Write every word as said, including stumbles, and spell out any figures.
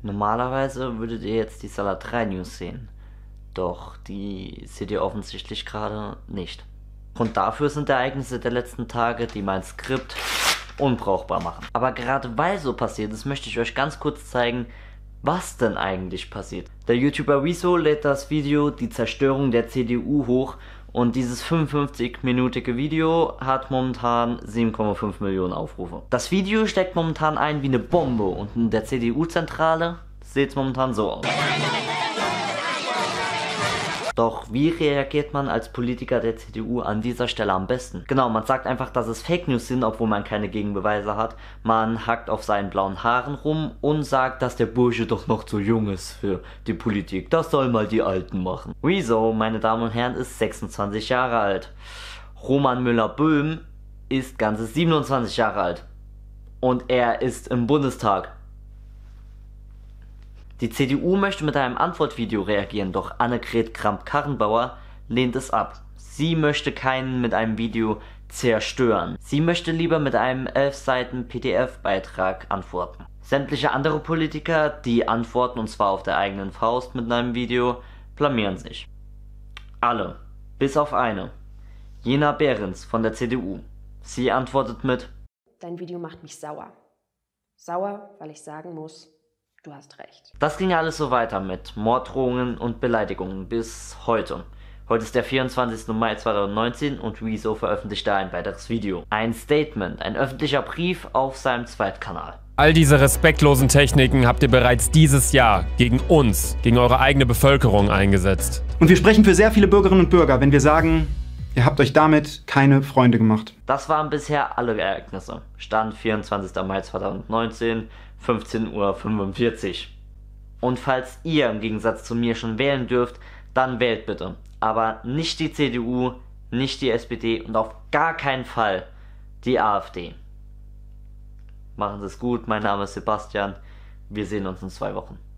Normalerweise würdet ihr jetzt die Salat drei News sehen, doch die seht ihr offensichtlich gerade nicht. Grund dafür sind Ereignisse der letzten Tage, die mein Skript unbrauchbar machen. Aber gerade weil so passiert ist, möchte ich euch ganz kurz zeigen, was denn eigentlich passiert. Der YouTuber Rezo lädt das Video Die Zerstörung der C D U hoch und dieses fünfundfünfzig-minütige Video hat momentan sieben Komma fünf Millionen Aufrufe. Das Video steckt momentan ein wie eine Bombe und in der C D U-Zentrale sieht es momentan so aus. Doch wie reagiert man als Politiker der C D U an dieser Stelle am besten? Genau, man sagt einfach, dass es Fake News sind, obwohl man keine Gegenbeweise hat. Man hackt auf seinen blauen Haaren rum und sagt, dass der Bursche doch noch zu jung ist für die Politik. Das soll mal die Alten machen. Rezo, meine Damen und Herren, ist sechsundzwanzig Jahre alt. Roman Müller-Böhm ist ganze siebenundzwanzig Jahre alt. Und er ist im Bundestag. Die C D U möchte mit einem Antwortvideo reagieren, doch Annegret Kramp-Karrenbauer lehnt es ab. Sie möchte keinen mit einem Video zerstören. Sie möchte lieber mit einem elf Seiten P D F-Beitrag antworten. Sämtliche andere Politiker, die antworten, und zwar auf der eigenen Faust mit einem Video, blamieren sich. Alle, bis auf eine. Jena Behrens von der C D U. Sie antwortet mit: Dein Video macht mich sauer. Sauer, weil ich sagen muss, du hast recht. Das ging alles so weiter mit Morddrohungen und Beleidigungen bis heute. Heute ist der vierundzwanzigste Mai zweitausendneunzehn und Rezo veröffentlichte ein weiteres Video. Ein Statement, ein öffentlicher Brief auf seinem Zweitkanal. All diese respektlosen Techniken habt ihr bereits dieses Jahr gegen uns, gegen eure eigene Bevölkerung eingesetzt. Und wir sprechen für sehr viele Bürgerinnen und Bürger, wenn wir sagen, ihr habt euch damit keine Freunde gemacht. Das waren bisher alle Ereignisse. Stand vierundzwanzigster Mai zweitausendneunzehn, fünfzehn Uhr fünfundvierzig. Und falls ihr im Gegensatz zu mir schon wählen dürft, dann wählt bitte. Aber nicht die C D U, nicht die S P D und auf gar keinen Fall die AfD. Machen Sie es gut, mein Name ist Sebastian. Wir sehen uns in zwei Wochen.